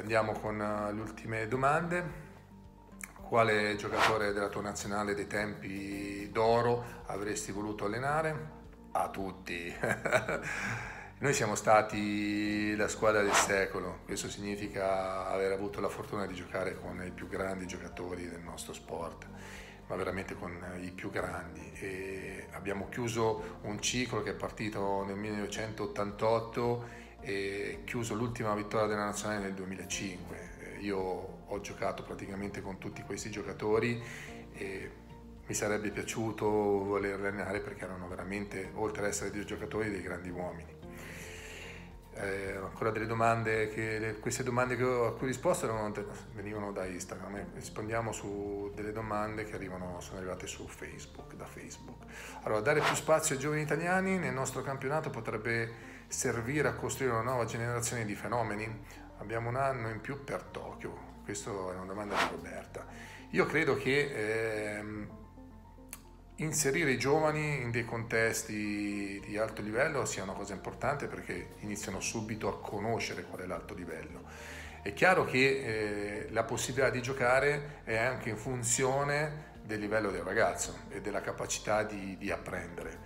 Andiamo con le ultime domande. Quale giocatore della tua nazionale dei tempi d'oro avresti voluto allenare? A tutti. Noi siamo stati la squadra del secolo, questo significa aver avuto la fortuna di giocare con i più grandi giocatori del nostro sport, ma veramente con i più grandi. E abbiamo chiuso un ciclo che è partito nel 1988 e chiuso l'ultima vittoria della nazionale nel 2005. Io ho giocato praticamente con tutti questi giocatori e mi sarebbe piaciuto voler allenare perché erano veramente, oltre ad essere dei giocatori, dei grandi uomini. Ancora delle domande, queste domande a cui ho risposto venivano da Instagram, rispondiamo su delle domande che sono arrivate su Facebook, da Facebook. Allora, dare più spazio ai giovani italiani nel nostro campionato potrebbe servire a costruire una nuova generazione di fenomeni? Abbiamo un anno in più per Tokyo, questa è una domanda di Roberta. Io credo che inserire i giovani in dei contesti di alto livello sia una cosa importante perché iniziano subito a conoscere qual è l'alto livello. È chiaro che la possibilità di giocare è anche in funzione del livello del ragazzo e della capacità di apprendere.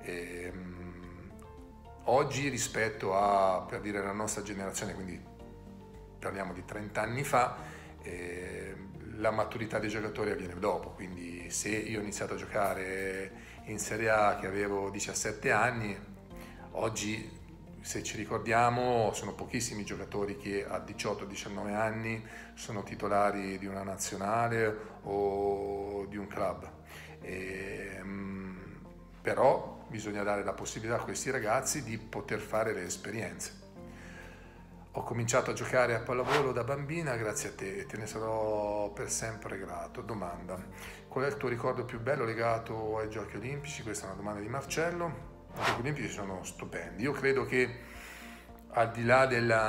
Oggi rispetto a, per dire, la nostra generazione, quindi parliamo di 30 anni fa, la maturità dei giocatori avviene dopo, quindi se io ho iniziato a giocare in Serie A che avevo 17 anni, oggi se ci ricordiamo sono pochissimi i giocatori che a 18-19 anni sono titolari di una nazionale o di un club. Però bisogna dare la possibilità a questi ragazzi di poter fare le esperienze. Ho cominciato a giocare a pallavolo da bambina grazie a te e te ne sarò per sempre grato. Domanda: qual è il tuo ricordo più bello legato ai Giochi Olimpici? Questa è una domanda di Marcello. I Giochi Olimpici sono stupendi. Io credo che al di là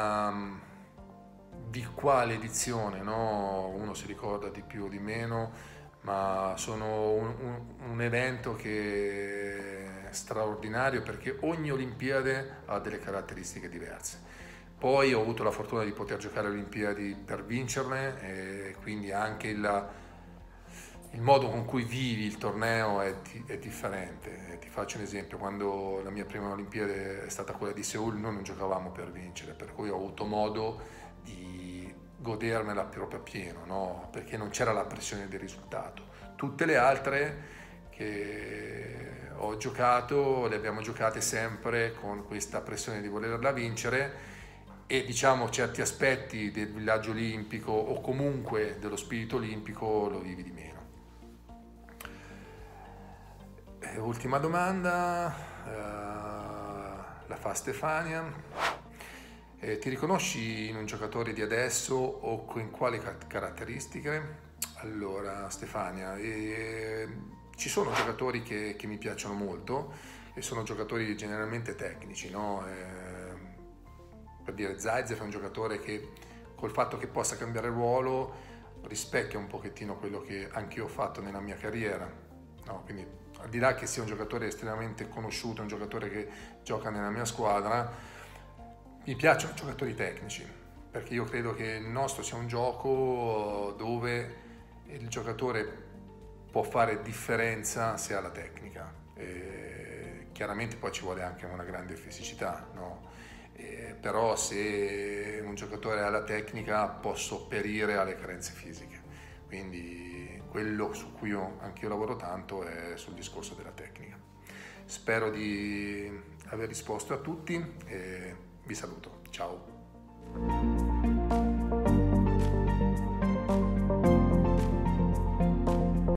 di quale edizione, no? Uno si ricorda di più o di meno, ma sono un evento che è straordinario perché ogni Olimpiade ha delle caratteristiche diverse. Poi ho avuto la fortuna di poter giocare alle Olimpiadi per vincerle e quindi anche il modo con cui vivi il torneo è differente. Ti faccio un esempio: quando la mia prima Olimpiade è stata quella di Seul, noi non giocavamo per vincere, per cui ho avuto modo di godermela proprio a pieno, no? Perché non c'era la pressione del risultato. Tutte le altre che ho giocato le abbiamo giocate sempre con questa pressione di volerla vincere e diciamo certi aspetti del villaggio olimpico o comunque dello spirito olimpico lo vivi di meno. Ultima domanda, la fa Stefania. Ti riconosci in un giocatore di adesso o in quali caratteristiche? Allora Stefania, ci sono giocatori che mi piacciono molto e sono giocatori generalmente tecnici, no? Per dire, Zayzev è un giocatore che col fatto che possa cambiare ruolo rispecchia un pochettino quello che anche io ho fatto nella mia carriera, no? Quindi al di là che sia un giocatore estremamente conosciuto, un giocatore che gioca nella mia squadra, mi piacciono i giocatori tecnici perché io credo che il nostro sia un gioco dove il giocatore può fare differenza se ha la tecnica. Chiaramente poi ci vuole anche una grande fisicità, no? Però se un giocatore ha la tecnica può sopperire alle carenze fisiche, quindi quello su cui anche io lavoro tanto è sul discorso della tecnica. Spero di aver risposto a tutti e vi saluto, ciao.